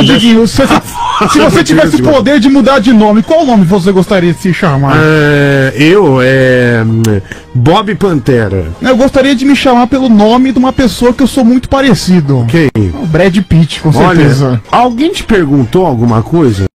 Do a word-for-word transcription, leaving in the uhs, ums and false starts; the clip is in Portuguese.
Diguinho, se, se você tivesse poder de mudar de nome, qual nome você gostaria de se chamar? É, eu, é... Bob Pantera. Eu gostaria de me chamar pelo nome de uma pessoa que eu sou muito parecido. Quem? O Brad Pitt, com certeza. Olha, alguém te perguntou alguma coisa?